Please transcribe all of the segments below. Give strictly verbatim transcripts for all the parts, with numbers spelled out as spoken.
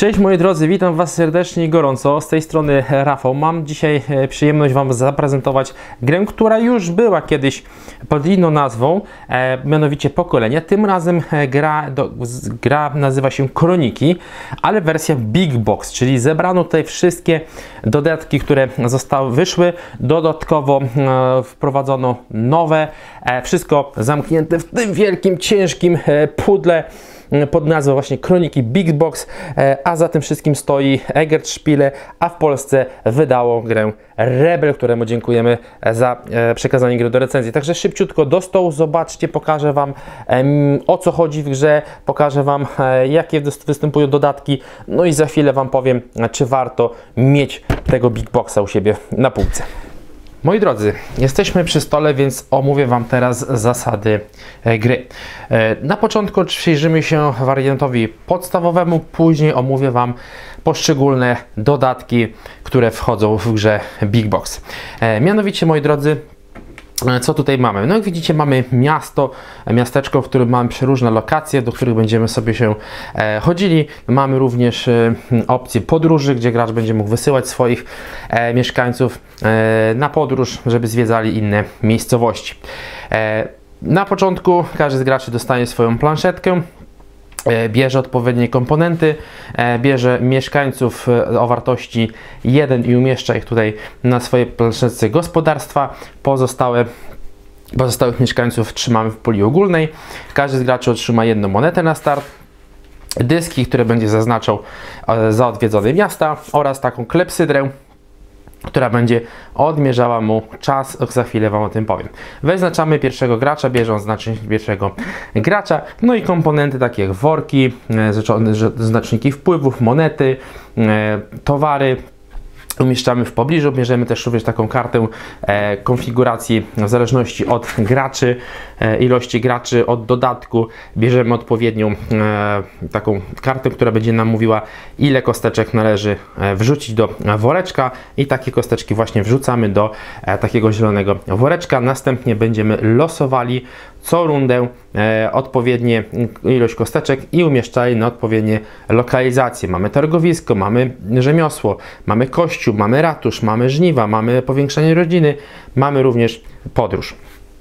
Cześć moi drodzy, witam Was serdecznie i gorąco. Z tej strony Rafał. Mam dzisiaj przyjemność Wam zaprezentować grę, która już była kiedyś pod inną nazwą, e, mianowicie Pokolenie. Tym razem gra, do, gra nazywa się Kroniki, ale wersja Big Box, czyli zebrano tutaj wszystkie dodatki, które zostały, wyszły. Dodatkowo e, wprowadzono nowe, e, wszystko zamknięte w tym wielkim, ciężkim e, pudle pod nazwą właśnie Kroniki Big Box, a za tym wszystkim stoi Egert Spiele, a w Polsce wydało grę Rebel, któremu dziękujemy za przekazanie gry do recenzji. Także szybciutko do stołu, zobaczcie, pokażę Wam o co chodzi w grze, pokażę Wam jakie występują dodatki, no i za chwilę Wam powiem, czy warto mieć tego Big Boxa u siebie na półce. Moi drodzy, jesteśmy przy stole, więc omówię Wam teraz zasady gry. Na początku przyjrzymy się wariantowi podstawowemu, później omówię Wam poszczególne dodatki, które wchodzą w grze Big Box. Mianowicie, moi drodzy, co tutaj mamy? No jak widzicie, mamy miasto, miasteczko, w którym mamy przeróżne lokacje, do których będziemy sobie się e, chodzili. Mamy również e, opcję podróży, gdzie gracz będzie mógł wysyłać swoich e, mieszkańców e, na podróż, żeby zwiedzali inne miejscowości. E, na początku każdy z graczy dostanie swoją planszetkę, bierze odpowiednie komponenty, bierze mieszkańców o wartości jeden i umieszcza ich tutaj na swojej planszetce gospodarstwa. Pozostałe, pozostałych mieszkańców trzymamy w puli ogólnej. Każdy z graczy otrzyma jedną monetę na start, dyski, które będzie zaznaczał za odwiedzone miasta oraz taką klepsydrę, która będzie odmierzała mu czas. Za chwilę Wam o tym powiem. Wyznaczamy pierwszego gracza, bierze on znacznik pierwszego gracza, no i komponenty takie jak worki, znaczniki wpływów, monety, towary umieszczamy w pobliżu. Bierzemy też również taką kartę e, konfiguracji w zależności od graczy, e, ilości graczy, od dodatku. Bierzemy odpowiednią e, taką kartę, która będzie nam mówiła, ile kosteczek należy e, wrzucić do woreczka, i takie kosteczki właśnie wrzucamy do e, takiego zielonego woreczka. Następnie będziemy losowali co rundę e, odpowiednie ilość kosteczek i umieszczali na odpowiednie lokalizacje. Mamy targowisko, mamy rzemiosło, mamy kościół, mamy ratusz, mamy żniwa, mamy powiększenie rodziny, mamy również podróż.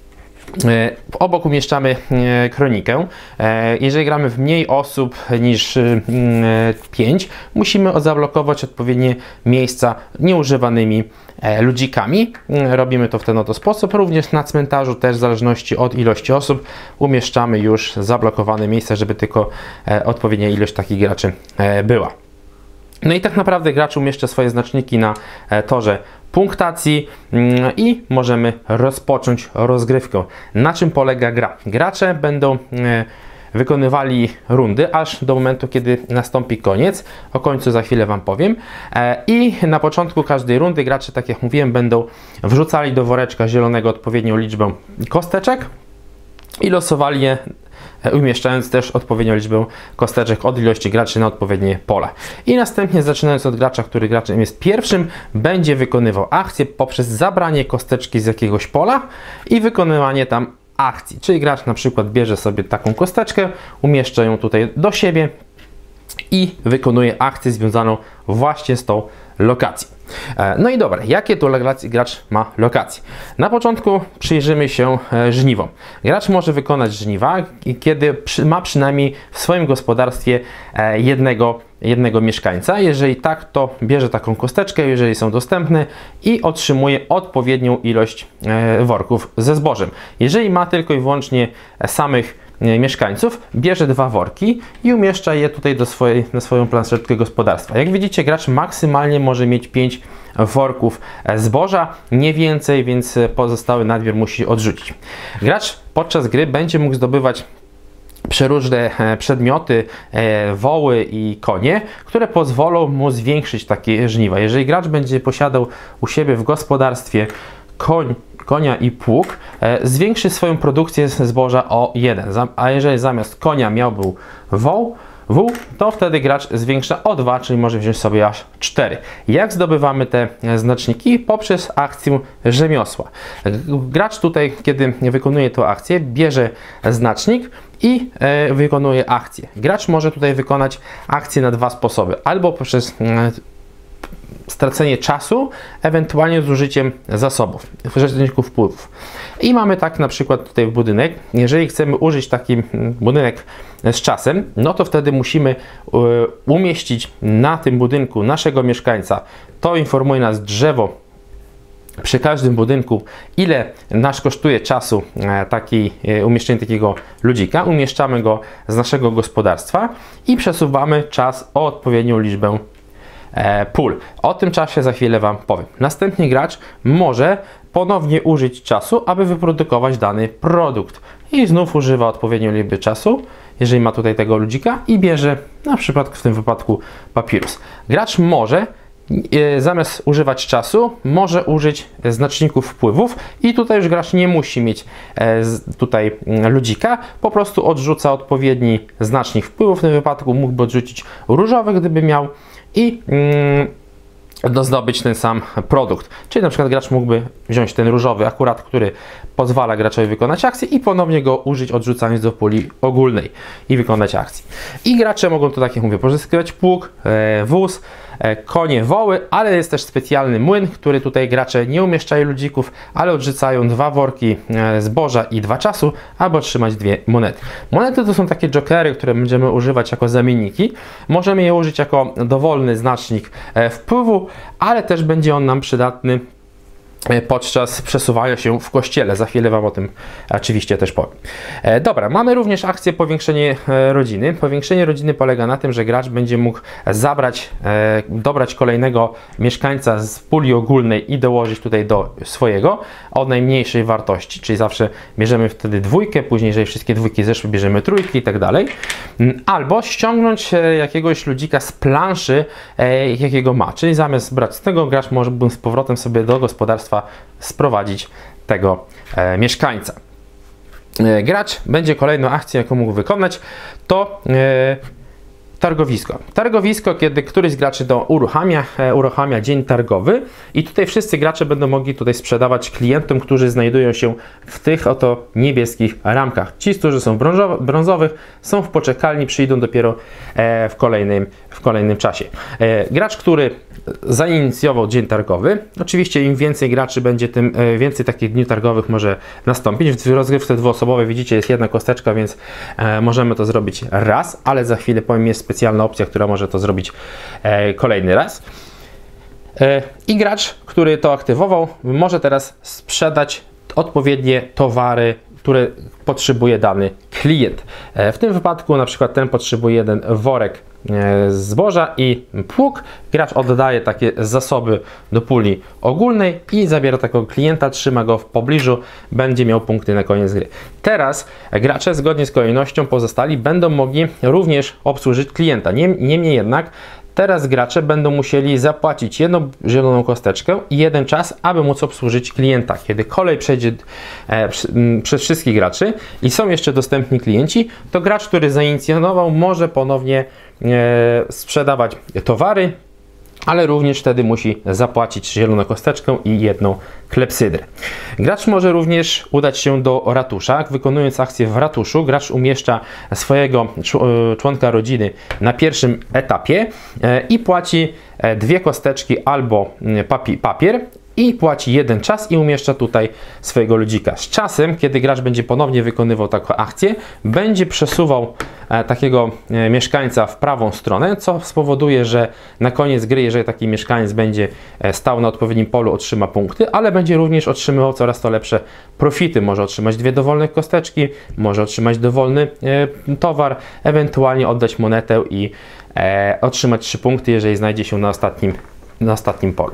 E, obok umieszczamy e, kronikę. E, jeżeli gramy w mniej osób niż e, pięć, musimy zablokować odpowiednie miejsca nieużywanymi e, ludzikami. E, robimy to w ten oto sposób. Również na cmentarzu też w zależności od ilości osób umieszczamy już zablokowane miejsca, żeby tylko e, odpowiednia ilość takich graczy e, była. No i tak naprawdę gracz umieszcza swoje znaczniki na e, torze punktacji i możemy rozpocząć rozgrywkę. Na czym polega gra? Gracze będą e, wykonywali rundy aż do momentu, kiedy nastąpi koniec. O końcu za chwilę Wam powiem. E, I na początku każdej rundy gracze, tak jak mówiłem, będą wrzucali do woreczka zielonego odpowiednią liczbę kosteczek i losowali je, umieszczając też odpowiednią liczbę kosteczek od ilości graczy na odpowiednie pole. I następnie, zaczynając od gracza, który graczem jest pierwszym, będzie wykonywał akcję poprzez zabranie kosteczki z jakiegoś pola i wykonywanie tam akcji. Czyli gracz na przykład bierze sobie taką kosteczkę, umieszcza ją tutaj do siebie i wykonuje akcję związaną właśnie z tą lokacją. No i dobra, jakie tu gracz ma lokacje? Na początku przyjrzymy się żniwom. Gracz może wykonać żniwa, kiedy ma przynajmniej w swoim gospodarstwie jednego, jednego mieszkańca. Jeżeli tak, to bierze taką kosteczkę, jeżeli są dostępne, i otrzymuje odpowiednią ilość worków ze zbożem. Jeżeli ma tylko i wyłącznie samych mieszkańców, bierze dwa worki i umieszcza je tutaj do swojej, na swoją planszetkę gospodarstwa. Jak widzicie, gracz maksymalnie może mieć pięć worków zboża, nie więcej, więc pozostały nadmiar musi odrzucić. Gracz podczas gry będzie mógł zdobywać przeróżne przedmioty, woły i konie, które pozwolą mu zwiększyć takie żniwa. Jeżeli gracz będzie posiadał u siebie w gospodarstwie koń, konia i pług, e, zwiększy swoją produkcję zboża o jeden. A jeżeli zamiast konia miałby woł, wół, to wtedy gracz zwiększa o dwa, czyli może wziąć sobie aż cztery. Jak zdobywamy te znaczniki? Poprzez akcję rzemiosła. Gracz tutaj, kiedy wykonuje tę akcję, bierze znacznik i e, wykonuje akcję. Gracz może tutaj wykonać akcję na dwa sposoby. Albo poprzez e, stracenie czasu, ewentualnie z użyciem zasobów, rzeczników wpływów. I mamy tak na przykład tutaj budynek. Jeżeli chcemy użyć taki budynek z czasem, no to wtedy musimy umieścić na tym budynku naszego mieszkańca. To informuje nas drzewo przy każdym budynku, ile nasz kosztuje czasu taki, umieszczenie takiego ludzika. Umieszczamy go z naszego gospodarstwa i przesuwamy czas o odpowiednią liczbę pól. O tym czasie za chwilę Wam powiem. Następnie gracz może ponownie użyć czasu, aby wyprodukować dany produkt. I znów używa odpowiedniej liczby czasu, jeżeli ma tutaj tego ludzika i bierze na przykład w tym wypadku papirus. Gracz może zamiast używać czasu, może użyć znaczników wpływów i tutaj już gracz nie musi mieć tutaj ludzika, po prostu odrzuca odpowiedni znacznik wpływów. W tym wypadku mógłby odrzucić różowy, gdyby miał, i mm, zdobyć ten sam produkt. Czyli na przykład gracz mógłby wziąć ten różowy akurat, który pozwala graczowi wykonać akcję i ponownie go użyć, odrzucając do puli ogólnej i wykonać akcję. I gracze mogą tu, tak jak mówię, pozyskiwać pług, e, wóz, e, konie, woły, ale jest też specjalny młyn, który tutaj gracze nie umieszczają ludzików, ale odrzucają dwa worki e, zboża i dwa czasu, aby otrzymać dwie monety. Monety to są takie jokery, które będziemy używać jako zamienniki. Możemy je użyć jako dowolny znacznik e, wpływu, ale też będzie on nam przydatny podczas przesuwania się w kościele. Za chwilę Wam o tym oczywiście też powiem. E, dobra, mamy również akcję powiększenie e, rodziny. Powiększenie rodziny polega na tym, że gracz będzie mógł zabrać, e, dobrać kolejnego mieszkańca z puli ogólnej i dołożyć tutaj do swojego o najmniejszej wartości, czyli zawsze bierzemy wtedy dwójkę, później jeżeli wszystkie dwójki zeszły, bierzemy trójki i tak dalej. Albo ściągnąć e, jakiegoś ludzika z planszy, e, jakiego ma, czyli zamiast brać z tego, gracz może z powrotem sobie do gospodarstwa sprowadzić tego e, mieszkańca. E, gracz będzie kolejną akcją, jaką mógł wykonać, to e, targowisko. Targowisko, kiedy któryś z graczy to uruchamia, e, uruchamia dzień targowy i tutaj wszyscy gracze będą mogli tutaj sprzedawać klientom, którzy znajdują się w tych oto niebieskich ramkach. Ci, którzy są brązowy, brązowych, są w poczekalni, przyjdą dopiero e, w, kolejnym, w kolejnym czasie. E, gracz, który zainicjował dzień targowy, oczywiście im więcej graczy będzie, tym e, więcej takich dni targowych może nastąpić. W rozgrywce dwuosobowej widzicie, jest jedna kosteczka, więc e, możemy to zrobić raz, ale za chwilę powiem, jest specjalna opcja, która może to zrobić e, kolejny raz. E, I gracz, który to aktywował, może teraz sprzedać odpowiednie towary, które potrzebuje dany klient. E, w tym wypadku na przykład ten potrzebuje jeden worek e, zboża i pług. Gracz oddaje takie zasoby do puli ogólnej i zabiera takiego klienta, trzyma go w pobliżu, będzie miał punkty na koniec gry. Teraz gracze zgodnie z kolejnością pozostali będą mogli również obsłużyć klienta. Niemniej jednak teraz gracze będą musieli zapłacić jedną zieloną kosteczkę i jeden czas, aby móc obsłużyć klienta. Kiedy kolej przejdzie e, przy, m, przez wszystkich graczy i są jeszcze dostępni klienci, to gracz, który zainicjował, może ponownie e, sprzedawać towary, ale również wtedy musi zapłacić zieloną kosteczkę i jedną klepsydrę. Gracz może również udać się do ratusza. Wykonując akcję w ratuszu, gracz umieszcza swojego członka rodziny na pierwszym etapie i płaci dwie kosteczki albo papier i płaci jeden czas i umieszcza tutaj swojego ludzika. Z czasem, kiedy gracz będzie ponownie wykonywał taką akcję, będzie przesuwał e, takiego e, mieszkańca w prawą stronę, co spowoduje, że na koniec gry, jeżeli taki mieszkaniec będzie e, stał na odpowiednim polu, otrzyma punkty, ale będzie również otrzymywał coraz to lepsze profity. Może otrzymać dwie dowolne kosteczki, może otrzymać dowolny e, towar, ewentualnie oddać monetę i e, otrzymać trzy punkty, jeżeli znajdzie się na ostatnim, na ostatnim polu.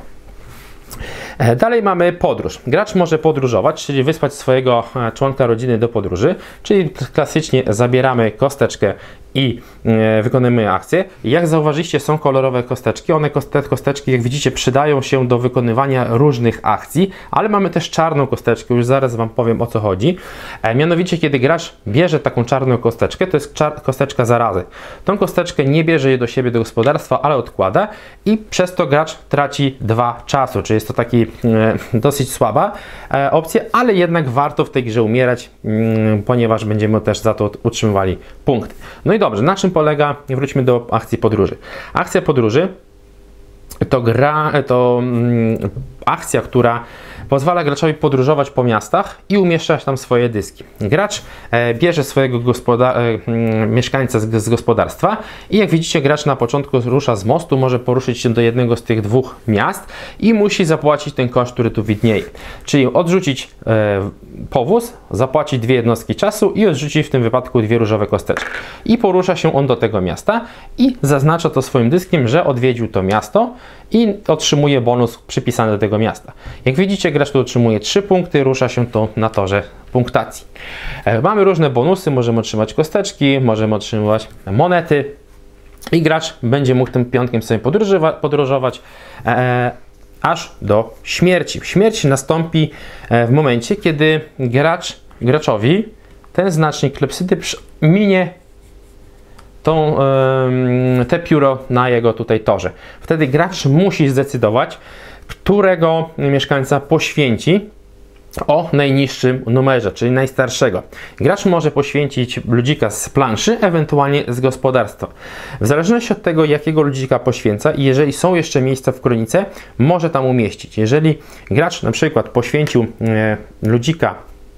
Dalej mamy podróż. Gracz może podróżować, czyli wysłać swojego członka rodziny do podróży, czyli klasycznie zabieramy kosteczkę i e, wykonujemy akcję. Jak zauważyliście, są kolorowe kosteczki. One, te kosteczki, jak widzicie, przydają się do wykonywania różnych akcji, ale mamy też czarną kosteczkę, już zaraz Wam powiem, o co chodzi. E, mianowicie, kiedy gracz bierze taką czarną kosteczkę, to jest czar kosteczka zarazy. Tą kosteczkę nie bierze jej do siebie, do gospodarstwa, ale odkłada i przez to gracz traci dwa czasu, czyli jest to taki e, dosyć słaba e, opcja, ale jednak warto w tej grze umierać, mm, ponieważ będziemy też za to utrzymywali punkty. No i dobrze, na czym polega? Wróćmy do akcji podróży. Akcja podróży to gra, to mm, akcja, która pozwala graczowi podróżować po miastach i umieszczać tam swoje dyski. Gracz e, bierze swojego gospoda e, mieszkańca z, z gospodarstwa i jak widzicie, gracz na początku rusza z mostu, może poruszyć się do jednego z tych dwóch miast i musi zapłacić ten koszt, który tu widnieje. Czyli odrzucić e, powóz, zapłacić dwie jednostki czasu i odrzucić w tym wypadku dwie różowe kosteczki. I porusza się on do tego miasta i zaznacza to swoim dyskiem, że odwiedził to miasto i otrzymuje bonus przypisany do tego miasta. Jak widzicie, gracz tu otrzymuje trzy punkty, rusza się to na torze punktacji. E, mamy różne bonusy, możemy otrzymać kosteczki, możemy otrzymywać monety i gracz będzie mógł tym pionkiem sobie podróżować e, aż do śmierci. Śmierć nastąpi e, w momencie, kiedy gracz, graczowi ten znacznik klepsydy minie Tą, yy, te pióro na jego tutaj torze. Wtedy gracz musi zdecydować, którego mieszkańca poświęci o najniższym numerze, czyli najstarszego. Gracz może poświęcić ludzika z planszy, ewentualnie z gospodarstwa. W zależności od tego, jakiego ludzika poświęca i jeżeli są jeszcze miejsca w kronice, może tam umieścić. Jeżeli gracz na przykład poświęcił yy, ludzika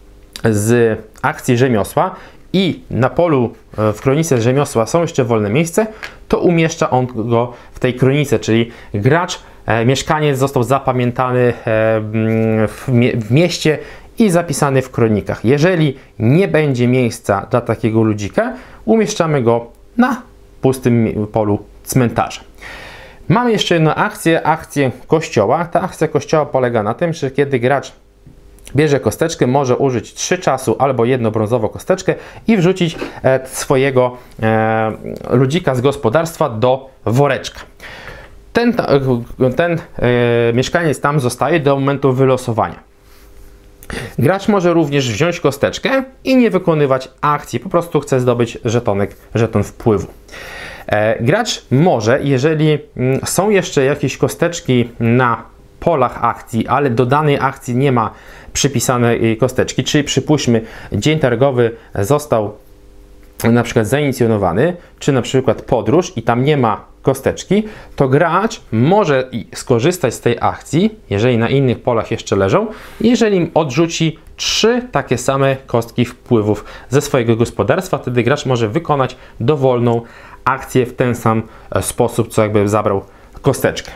z akcji rzemiosła i na polu w kronice rzemiosła są jeszcze wolne miejsce, to umieszcza on go w tej kronice, czyli gracz, e, mieszkaniec został zapamiętany e, w, mie w mieście i zapisany w kronikach. Jeżeli nie będzie miejsca dla takiego ludzika, umieszczamy go na pustym polu cmentarza. Mamy jeszcze jedną akcję, akcję kościoła. Ta akcja kościoła polega na tym, że kiedy gracz bierze kosteczkę, może użyć trzy czasu albo jedną brązową kosteczkę i wrzucić e, swojego e, ludzika z gospodarstwa do woreczka. Ten, ten e, mieszkaniec tam zostaje do momentu wylosowania. Gracz może również wziąć kosteczkę i nie wykonywać akcji, po prostu chce zdobyć żetonek, żeton wpływu. E, gracz może, jeżeli m, są jeszcze jakieś kosteczki na polach akcji, ale do danej akcji nie ma przypisanej kosteczki, czyli przypuśćmy, dzień targowy został na przykład zainicjowany, czy na przykład podróż i tam nie ma kosteczki, to gracz może skorzystać z tej akcji, jeżeli na innych polach jeszcze leżą, jeżeli odrzuci trzy takie same kostki wpływów ze swojego gospodarstwa, wtedy gracz może wykonać dowolną akcję w ten sam sposób, co jakby zabrał kosteczkę.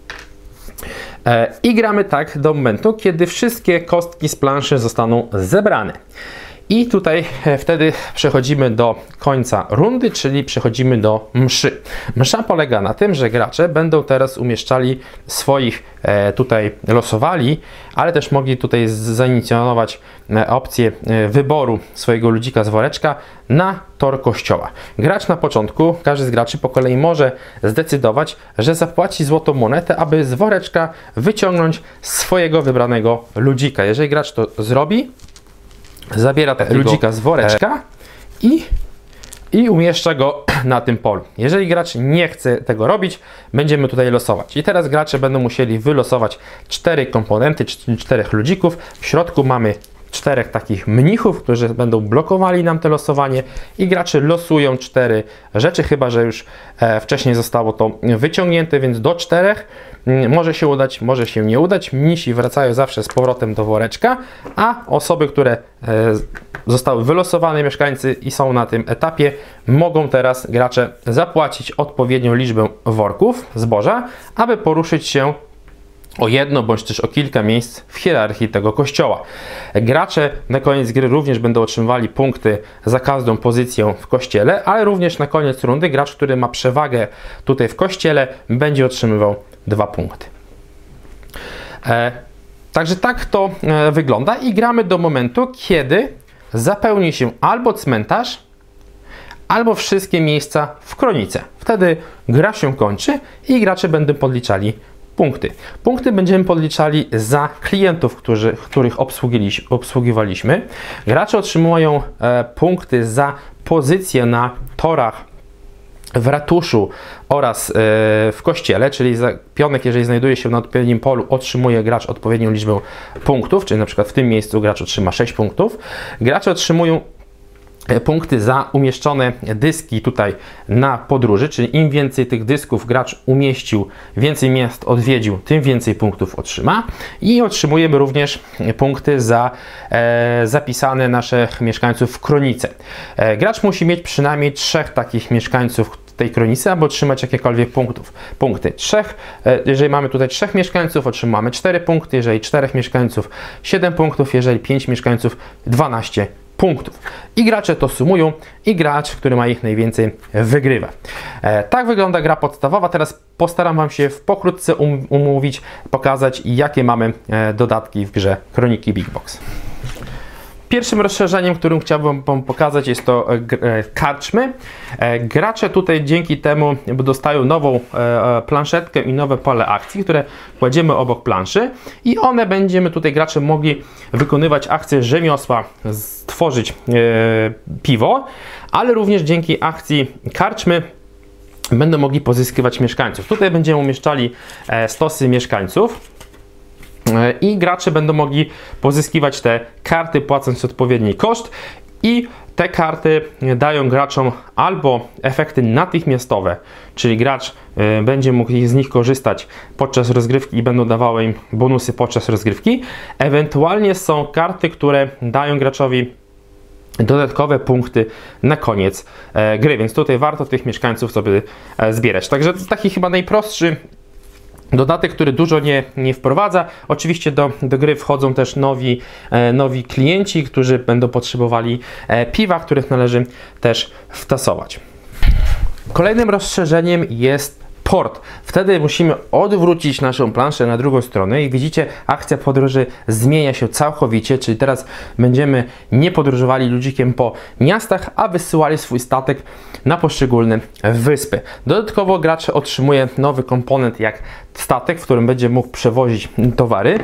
I gramy tak do momentu, kiedy wszystkie kostki z planszy zostaną zebrane. I tutaj wtedy przechodzimy do końca rundy, czyli przechodzimy do mszy. Msza polega na tym, że gracze będą teraz umieszczali swoich, tutaj losowali, ale też mogli tutaj zainicjować opcję wyboru swojego ludzika z woreczka na tor kościoła. Gracz na początku, każdy z graczy po kolei może zdecydować, że zapłaci złotą monetę, aby z woreczka wyciągnąć swojego wybranego ludzika. Jeżeli gracz to zrobi, zabiera tego ludzika z woreczka i, i umieszcza go na tym polu. Jeżeli gracz nie chce tego robić, będziemy tutaj losować. I teraz gracze będą musieli wylosować cztery komponenty, czterech ludzików. W środku mamy czterech takich mnichów, którzy będą blokowali nam to losowanie i gracze losują cztery rzeczy, chyba że już e, wcześniej zostało to wyciągnięte, więc do czterech może się udać, może się nie udać. Mnisi wracają zawsze z powrotem do woreczka, a osoby, które e, zostały wylosowane, mieszkańcy i są na tym etapie, mogą teraz gracze zapłacić odpowiednią liczbę worków zboża, aby poruszyć się o jedno bądź też o kilka miejsc w hierarchii tego kościoła. Gracze na koniec gry również będą otrzymywali punkty za każdą pozycję w kościele, ale również na koniec rundy gracz, który ma przewagę tutaj w kościele, będzie otrzymywał dwa punkty. E, także tak to e, wygląda i gramy do momentu, kiedy zapełni się albo cmentarz, albo wszystkie miejsca w kronice. Wtedy gra się kończy i gracze będą podliczali punkty. Punkty będziemy podliczali za klientów, którzy, których obsługiwaliśmy. Gracze otrzymują e, punkty za pozycję na torach w ratuszu oraz e, w kościele, czyli za pionek, jeżeli znajduje się na odpowiednim polu, otrzymuje gracz odpowiednią liczbę punktów, czyli na przykład w tym miejscu gracz otrzyma sześć punktów. Gracze otrzymują punkty za umieszczone dyski tutaj na podróży, czyli im więcej tych dysków gracz umieścił, więcej miast odwiedził, tym więcej punktów otrzyma. I otrzymujemy również punkty za e, zapisane naszych mieszkańców w kronice. E, gracz musi mieć przynajmniej trzech takich mieszkańców w tej kronice, aby otrzymać jakiekolwiek punktów. Punkty trzech, e, jeżeli mamy tutaj trzech mieszkańców, otrzymamy cztery punkty, jeżeli czterech mieszkańców siedem punktów, jeżeli pięć mieszkańców dwanaście punktów. I gracze to sumują i gracz, który ma ich najwięcej, wygrywa. E, tak wygląda gra podstawowa. Teraz postaram Wam się pokrótce um, umówić, pokazać, jakie mamy e, dodatki w grze Kroniki Big Box. Pierwszym rozszerzeniem, którym chciałbym Wam pokazać, jest to e, karczmy. E, gracze tutaj dzięki temu dostają nową e, planszetkę i nowe pole akcji, które kładziemy obok planszy i one będziemy tutaj gracze mogli wykonywać akcje rzemiosła, stworzyć e, piwo, ale również dzięki akcji karczmy będą mogli pozyskiwać mieszkańców. Tutaj będziemy umieszczali e, stosy mieszkańców i gracze będą mogli pozyskiwać te karty, płacąc odpowiedni koszt, i te karty dają graczom albo efekty natychmiastowe, czyli gracz y, będzie mógł z nich korzystać podczas rozgrywki i będą dawały im bonusy podczas rozgrywki. Ewentualnie są karty, które dają graczowi dodatkowe punkty na koniec e, gry, więc tutaj warto tych mieszkańców sobie e, zbierać. Także to taki chyba najprostszy dodatek, który dużo nie, nie wprowadza. Oczywiście do, do gry wchodzą też nowi, e, nowi klienci, którzy będą potrzebowali e, piwa, których należy też wtasować. Kolejnym rozszerzeniem jest port. Wtedy musimy odwrócić naszą planszę na drugą stronę i widzicie, akcja podróży zmienia się całkowicie, czyli teraz będziemy nie podróżowali ludzikiem po miastach, a wysyłali swój statek na poszczególne wyspy. Dodatkowo gracz otrzymuje nowy komponent jak statek, w którym będzie mógł przewozić towary.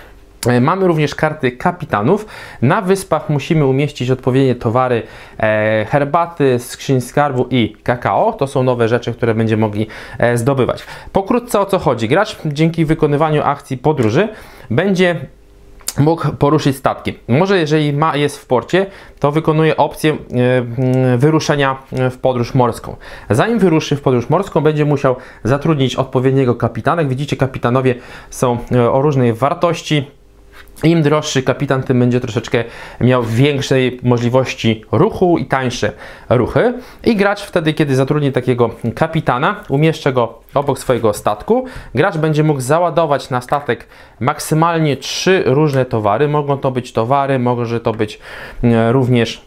Mamy również karty kapitanów. Na wyspach musimy umieścić odpowiednie towary, e, herbaty, skrzyń skarbu i kakao. To są nowe rzeczy, które będziemy mogli e, zdobywać. Pokrótce o co chodzi. Gracz dzięki wykonywaniu akcji podróży będzie mógł poruszyć statkiem. Może jeżeli ma, jest w porcie, to wykonuje opcję e, wyruszenia w podróż morską. Zanim wyruszy w podróż morską, będzie musiał zatrudnić odpowiedniego kapitana. Jak widzicie, kapitanowie są e, o różnej wartości. Im droższy kapitan, tym będzie troszeczkę miał większej możliwości ruchu i tańsze ruchy. I gracz wtedy, kiedy zatrudni takiego kapitana, umieszcza go obok swojego statku. Gracz będzie mógł załadować na statek maksymalnie trzy różne towary. Mogą to być towary, może to być również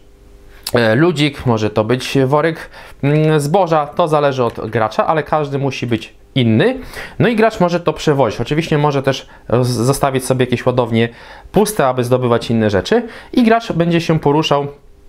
ludzik, może to być worek zboża. To zależy od gracza, ale każdy musi być inny. No i gracz może to przewozić. Oczywiście może też zostawić sobie jakieś ładownie puste, aby zdobywać inne rzeczy. I gracz będzie się poruszał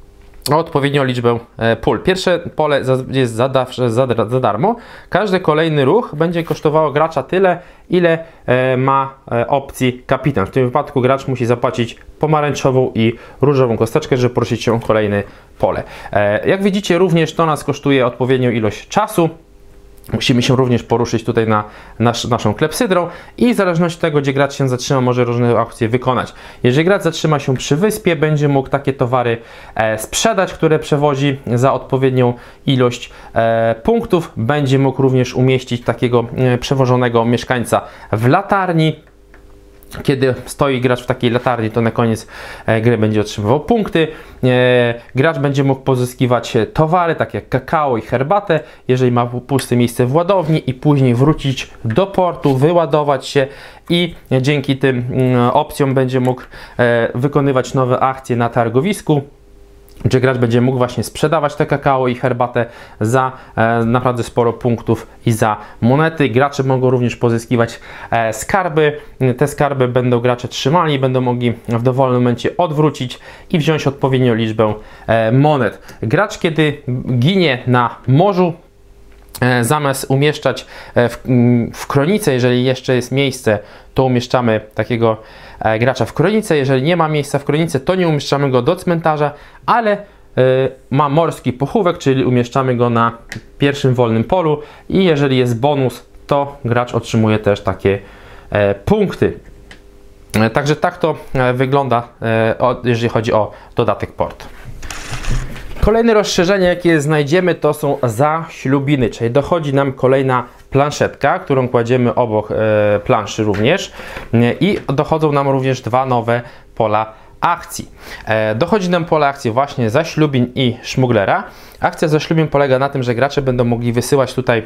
o odpowiednią liczbę pól. Pierwsze pole jest za, za, za darmo. Każdy kolejny ruch będzie kosztowało gracza tyle, ile ma opcji kapitan. W tym wypadku gracz musi zapłacić pomarańczową i różową kosteczkę, żeby poruszyć się o kolejne pole. Jak widzicie, również to nas kosztuje odpowiednią ilość czasu. Musimy się również poruszyć tutaj na nasz, naszą klepsydrą i w zależności od tego, gdzie gracz się zatrzyma, może różne akcje wykonać. Jeżeli gracz zatrzyma się przy wyspie, będzie mógł takie towary e, sprzedać, które przewozi za odpowiednią ilość e, punktów. Będzie mógł również umieścić takiego e, przewożonego mieszkańca w latarni. Kiedy stoi gracz w takiej latarni, to na koniec e, gry będzie otrzymywał punkty. E, gracz będzie mógł pozyskiwać towary, takie jak kakao i herbatę, jeżeli ma puste miejsce w ładowni, i później wrócić do portu, wyładować się i dzięki tym mm, opcjom będzie mógł e, wykonywać nowe akcje na targowisku gdzie gracz będzie mógł właśnie sprzedawać te kakao i herbatę za e, naprawdę sporo punktów i za monety. Gracze mogą również pozyskiwać e, skarby. Te skarby będą gracze trzymali, będą mogli w dowolnym momencie odwrócić i wziąć odpowiednią liczbę e, monet. Gracz, kiedy ginie na morzu, e, zamiast umieszczać e, w, w kronice, jeżeli jeszcze jest miejsce, to umieszczamy takiego e, gracza w kronice. Jeżeli nie ma miejsca w kronice, to nie umieszczamy go do cmentarza, ale e, ma morski pochówek, czyli umieszczamy go na pierwszym wolnym polu i jeżeli jest bonus, to gracz otrzymuje też takie e, punkty. E, także tak to e, wygląda, e, o, jeżeli chodzi o dodatek port. Kolejne rozszerzenie, jakie znajdziemy, to są zaślubiny, czyli dochodzi nam kolejna planszetka, którą kładziemy obok e, planszy również e, i dochodzą nam również dwa nowe pola akcji. E, dochodzi nam pole akcji właśnie zaślubin i szmuglera. Akcja zaślubin polega na tym, że gracze będą mogli wysyłać tutaj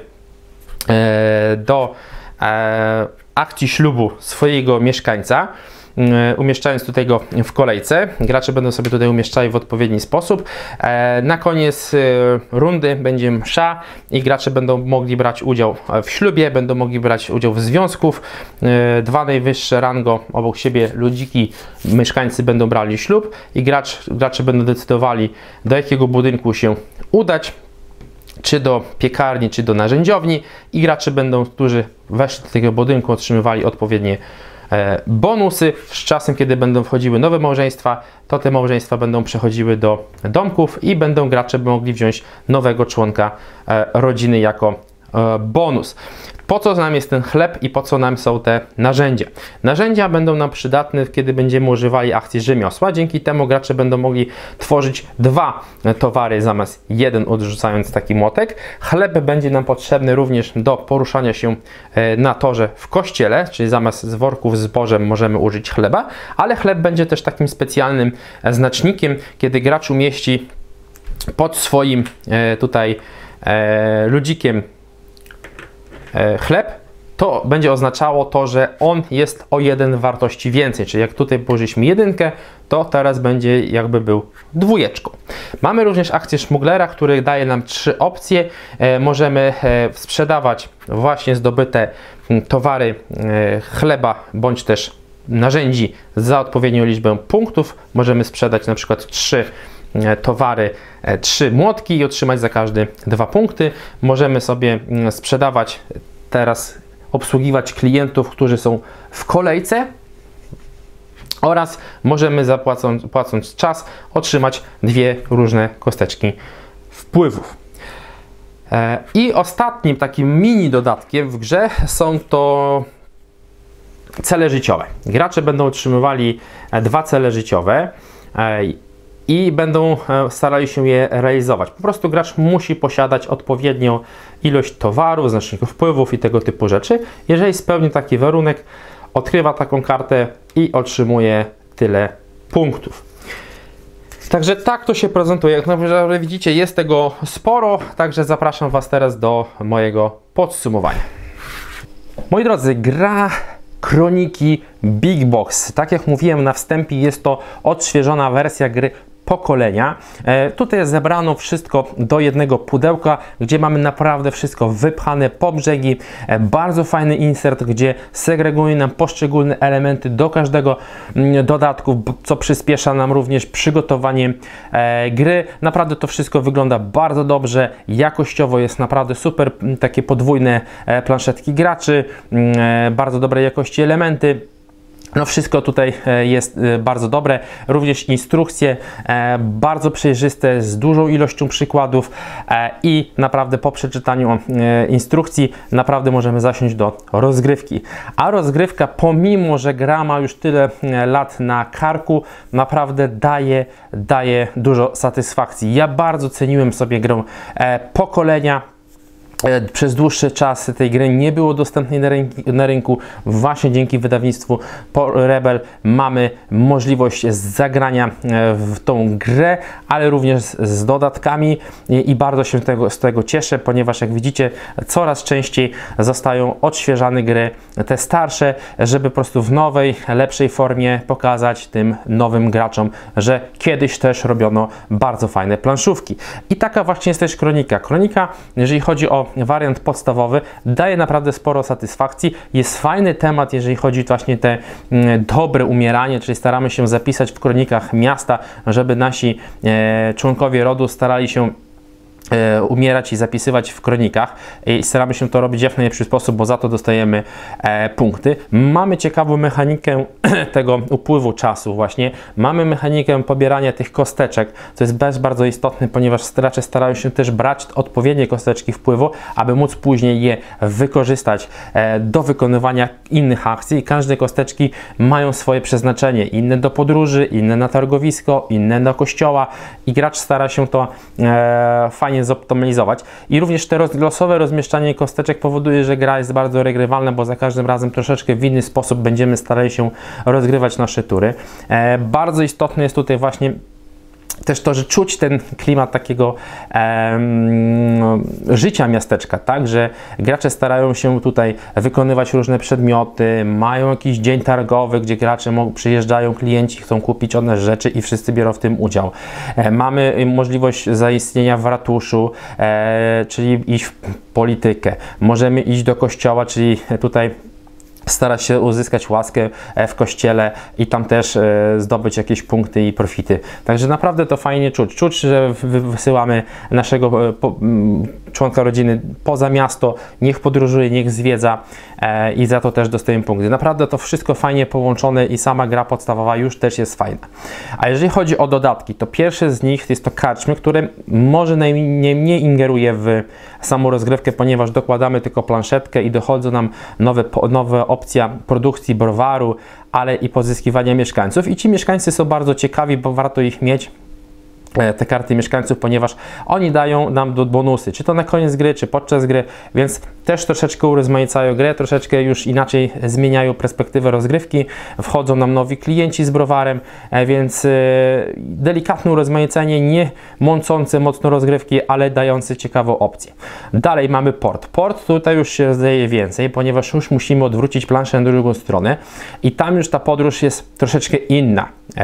e, do e, akcji ślubu swojego mieszkańca, umieszczając tutaj go w kolejce. Gracze będą sobie tutaj umieszczali w odpowiedni sposób. Na koniec rundy będzie msza i gracze będą mogli brać udział w ślubie, będą mogli brać udział w związków. Dwa najwyższe rango obok siebie ludziki, mieszkańcy będą brali ślub i gracz, gracze będą decydowali, do jakiego budynku się udać, czy do piekarni, czy do narzędziowni i gracze będą, którzy weszli do tego budynku, otrzymywali odpowiednie bonusy. Z czasem, kiedy będą wchodziły nowe małżeństwa, to te małżeństwa będą przechodziły do domków i będą gracze mogli wziąć nowego członka rodziny jako bonus. Po co nam jest ten chleb i po co nam są te narzędzia? Narzędzia będą nam przydatne, kiedy będziemy używali akcji rzemiosła. Dzięki temu gracze będą mogli tworzyć dwa towary zamiast jeden, odrzucając taki młotek. Chleb będzie nam potrzebny również do poruszania się na torze w kościele, czyli zamiast z worków z zbożem możemy użyć chleba, ale chleb będzie też takim specjalnym znacznikiem, kiedy gracz umieści pod swoim tutaj ludzikiem chleb, to będzie oznaczało to, że on jest o jeden wartości więcej, czyli jak tutaj położyliśmy jedynkę, to teraz będzie jakby był dwójeczką. Mamy również akcję szmuglera, który daje nam trzy opcje. E, możemy e, sprzedawać właśnie zdobyte towary e, chleba, bądź też narzędzi za odpowiednią liczbę punktów. Możemy sprzedać na przykład trzy towary, trzy młotki i otrzymać za każdy dwa punkty. Możemy sobie sprzedawać teraz, obsługiwać klientów, którzy są w kolejce oraz możemy zapłacąc, płacąc czas otrzymać dwie różne kosteczki wpływów. I ostatnim takim mini dodatkiem w grze są to cele życiowe. Gracze będą otrzymywali dwa cele życiowe i będą starali się je realizować. Po prostu gracz musi posiadać odpowiednią ilość towarów, znaczników wpływów i tego typu rzeczy. Jeżeli spełni taki warunek, odkrywa taką kartę i otrzymuje tyle punktów. Także tak to się prezentuje. Jak naprawdę widzicie, jest tego sporo, także zapraszam Was teraz do mojego podsumowania. Moi drodzy, gra Kroniki Big Box. Tak jak mówiłem na wstępie, jest to odświeżona wersja gry pokolenia. E, tutaj zebrano wszystko do jednego pudełka, gdzie mamy naprawdę wszystko wypchane po brzegi. E, bardzo fajny insert, gdzie segreguje nam poszczególne elementy do każdego m, dodatku, co przyspiesza nam również przygotowanie e, gry. Naprawdę to wszystko wygląda bardzo dobrze, jakościowo jest naprawdę super, m, takie podwójne e, planszetki graczy, m, e, bardzo dobrej jakości elementy. No wszystko tutaj jest bardzo dobre, również instrukcje bardzo przejrzyste, z dużą ilością przykładów i naprawdę po przeczytaniu instrukcji naprawdę możemy zasiąść do rozgrywki. A rozgrywka, pomimo że gra ma już tyle lat na karku, naprawdę daje, daje dużo satysfakcji. Ja bardzo ceniłem sobie grę pokolenia. Przez dłuższy czas tej gry nie było dostępnej na, rynki, na rynku. Właśnie dzięki wydawnictwu Rebel mamy możliwość zagrania w tą grę, ale również z, z dodatkami i, i bardzo się tego, z tego cieszę, ponieważ jak widzicie, coraz częściej zostają odświeżane gry, te starsze, żeby po prostu w nowej, lepszej formie pokazać tym nowym graczom, że kiedyś też robiono bardzo fajne planszówki. I taka właśnie jest też Kronika. Kronika, jeżeli chodzi o wariant podstawowy, daje naprawdę sporo satysfakcji. Jest fajny temat, jeżeli chodzi właśnie te mm, dobre umieranie, czyli staramy się zapisać w kronikach miasta, żeby nasi e, członkowie rodu starali się E, umierać i zapisywać w kronikach i staramy się to robić w jak najlepszy sposób, bo za to dostajemy e, punkty. Mamy ciekawą mechanikę tego upływu czasu właśnie. Mamy mechanikę pobierania tych kosteczek, co jest też bardzo istotne, ponieważ stracze starają się też brać odpowiednie kosteczki wpływu, aby móc później je wykorzystać e, do wykonywania innych akcji. I każde kosteczki mają swoje przeznaczenie. Inne do podróży, inne na targowisko, inne do kościoła i gracz stara się to e, fajnie zoptymalizować. I również te roz, losowe rozmieszczanie kosteczek powoduje, że gra jest bardzo regrywalna, bo za każdym razem troszeczkę w inny sposób będziemy starali się rozgrywać nasze tury. E, bardzo istotne jest tutaj właśnie też to, że czuć ten klimat takiego em, życia miasteczka, tak, że gracze starają się tutaj wykonywać różne przedmioty, mają jakiś dzień targowy, gdzie gracze mogą, przyjeżdżają, klienci chcą kupić one rzeczy i wszyscy biorą w tym udział. E, mamy możliwość zaistnienia w ratuszu, e, czyli iść w politykę. Możemy iść do kościoła, czyli tutaj starać się uzyskać łaskę w kościele i tam też zdobyć jakieś punkty i profity. Także naprawdę to fajnie czuć. Czuć, że wysyłamy naszego członka rodziny poza miasto, niech podróżuje, niech zwiedza i za to też dostajemy punkty. Naprawdę to wszystko fajnie połączone i sama gra podstawowa już też jest fajna. A jeżeli chodzi o dodatki, to pierwszy z nich jest to karczmy, które może najmniej ingeruje w samą rozgrywkę, ponieważ dokładamy tylko planszetkę i dochodzą nam nowe, nowe opcja produkcji browaru, ale i pozyskiwania mieszkańców. I ci mieszkańcy są bardzo ciekawi, bo warto ich mieć, te karty mieszkańców, ponieważ oni dają nam bonusy, czy to na koniec gry, czy podczas gry, więc też troszeczkę urozmaicają grę, troszeczkę już inaczej zmieniają perspektywę rozgrywki, wchodzą nam nowi klienci z browarem, więc delikatne urozmaicenie, nie mącące mocno rozgrywki, ale dające ciekawą opcję. Dalej mamy port. Port tutaj już się zdaje więcej, ponieważ już musimy odwrócić planszę na drugą stronę i tam już ta podróż jest troszeczkę inna.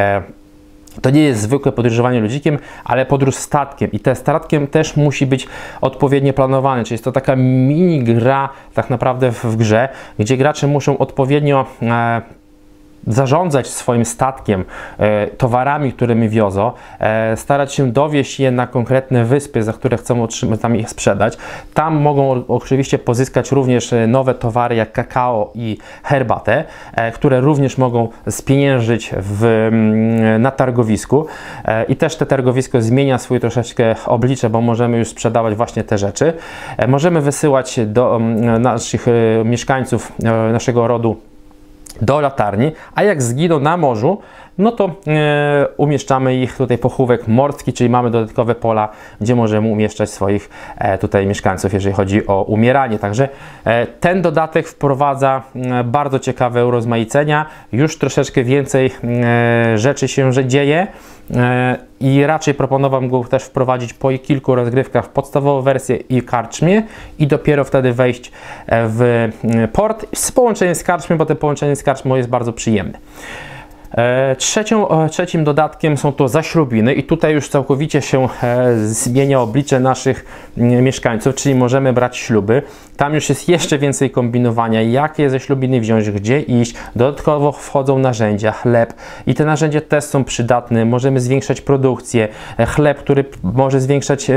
To nie jest zwykłe podróżowanie ludzikiem, ale podróż statkiem i te statkiem też musi być odpowiednio planowany, czyli jest to taka mini gra tak naprawdę w, w grze, gdzie gracze muszą odpowiednio e, zarządzać swoim statkiem, e, towarami, którymi wiozą, e, starać się dowieść je na konkretne wyspy, za które chcą otrzymać, tam ich sprzedać. Tam mogą oczywiście pozyskać również nowe towary jak kakao i herbatę, e, które również mogą spieniężyć w, na targowisku e, i też te targowisko zmienia swój troszeczkę oblicze, bo możemy już sprzedawać właśnie te rzeczy. E, możemy wysyłać do m, naszych e, mieszkańców e, naszego rodu do latarni, a jak zginą na morzu, no to e, umieszczamy ich tutaj pochówek morski, czyli mamy dodatkowe pola, gdzie możemy umieszczać swoich e, tutaj mieszkańców, jeżeli chodzi o umieranie. Także e, ten dodatek wprowadza e, bardzo ciekawe urozmaicenia, już troszeczkę więcej e, rzeczy się że dzieje e, i raczej proponowałbym go też wprowadzić po kilku rozgrywkach w podstawową wersję i karczmie i dopiero wtedy wejść w port z połączeniem z karczmą, bo to połączenie z karczmą jest bardzo przyjemne. Trzecią, trzecim dodatkiem są to zaślubiny i tutaj już całkowicie się zmienia oblicze naszych mieszkańców, czyli możemy brać śluby. Tam już jest jeszcze więcej kombinowania, jakie ze ślubiny wziąć, gdzie iść. Dodatkowo wchodzą narzędzia, chleb i te narzędzia też są przydatne. Możemy zwiększać produkcję. Chleb, który może zwiększać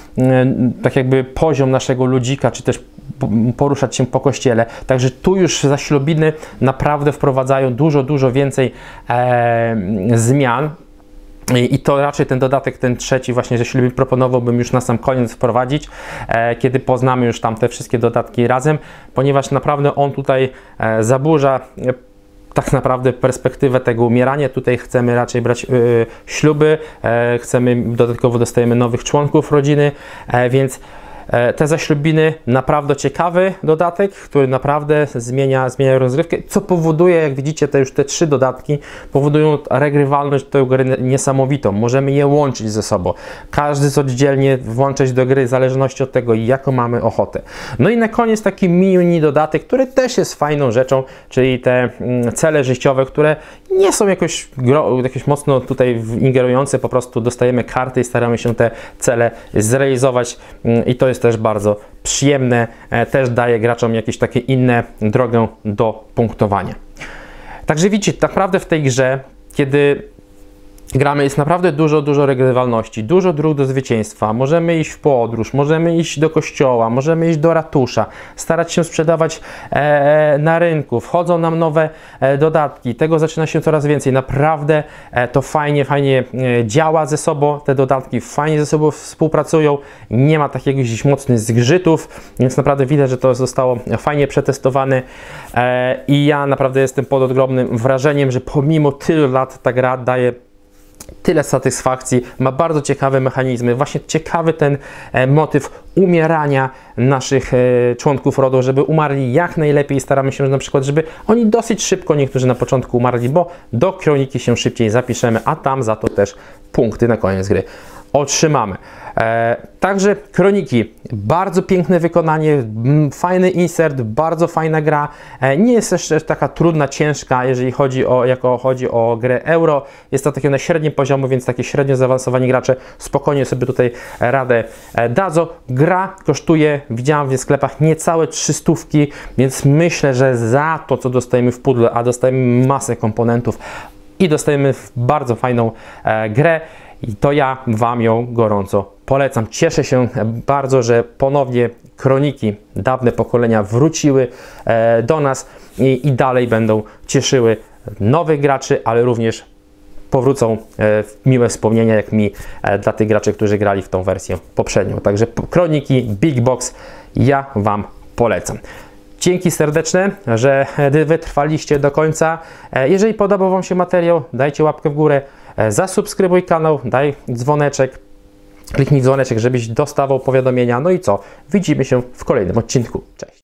tak jakby poziom naszego ludzika, czy też poruszać się po kościele. Także tu już zaślubiny naprawdę wprowadzają dużo, dużo więcej e, zmian. I to raczej ten dodatek, ten trzeci właśnie, że ślubin proponowałbym już na sam koniec wprowadzić, e, kiedy poznamy już tam te wszystkie dodatki razem, ponieważ naprawdę on tutaj e, zaburza e, tak naprawdę perspektywę tego umierania. Tutaj chcemy raczej brać y, śluby, e, chcemy, dodatkowo dostajemy nowych członków rodziny, e, więc te zaślubiny naprawdę ciekawy dodatek, który naprawdę zmienia, zmienia rozgrywkę, co powoduje, jak widzicie, te już te trzy dodatki powodują regrywalność tej gry niesamowitą. Możemy je łączyć ze sobą. Każdy z oddzielnie włączać do gry w zależności od tego, jaką mamy ochotę. No i na koniec taki mini dodatek, który też jest fajną rzeczą, czyli te cele życiowe, które nie są jakoś, jakoś mocno tutaj ingerujące, po prostu dostajemy karty i staramy się te cele zrealizować i to jest też bardzo przyjemne, też daje graczom jakieś takie inne drogę do punktowania. Także widzicie, naprawdę w tej grze, kiedy gramy, jest naprawdę dużo, dużo regrywalności, dużo dróg do zwycięstwa. Możemy iść w podróż, możemy iść do kościoła, możemy iść do ratusza, starać się sprzedawać e, na rynku. Wchodzą nam nowe e, dodatki, tego zaczyna się coraz więcej. Naprawdę e, to fajnie, fajnie e, działa ze sobą, te dodatki fajnie ze sobą współpracują. Nie ma takiego gdzieś mocnych zgrzytów, więc naprawdę widać, że to zostało fajnie przetestowane e, i ja naprawdę jestem pod ogromnym wrażeniem, że pomimo tylu lat ta gra daje tyle satysfakcji, ma bardzo ciekawe mechanizmy, właśnie ciekawy ten e, motyw umierania naszych e, członków rodu, żeby umarli jak najlepiej. Staramy się na przykład, żeby oni dosyć szybko, niektórzy na początku umarli, bo do kroniki się szybciej zapiszemy, a tam za to też punkty na koniec gry otrzymamy. E, także kroniki, bardzo piękne wykonanie, fajny insert, bardzo fajna gra, e, nie jest jeszcze taka trudna, ciężka, jeżeli chodzi o, jako chodzi o grę euro, jest to takie na średnim poziomie, więc takie średnio zaawansowani gracze spokojnie sobie tutaj radę e, dadzą. Gra kosztuje, widziałem w sklepach, niecałe trzystówki, więc myślę, że za to, co dostajemy w pudle, a dostajemy masę komponentów i dostajemy bardzo fajną e, grę, i to ja Wam ją gorąco polecam. Cieszę się bardzo, że ponownie kroniki, dawne pokolenia wróciły e, do nas i, i dalej będą cieszyły nowych graczy, ale również powrócą e, miłe wspomnienia, jak mi, e, dla tych graczy, którzy grali w tą wersję poprzednią. Także kroniki Big Box ja Wam polecam. Dzięki serdeczne, że wytrwaliście do końca. E, jeżeli podobał Wam się materiał, dajcie łapkę w górę. Zasubskrybuj kanał, daj dzwoneczek, kliknij dzwoneczek, żebyś dostawał powiadomienia. No i co? Widzimy się w kolejnym odcinku. Cześć!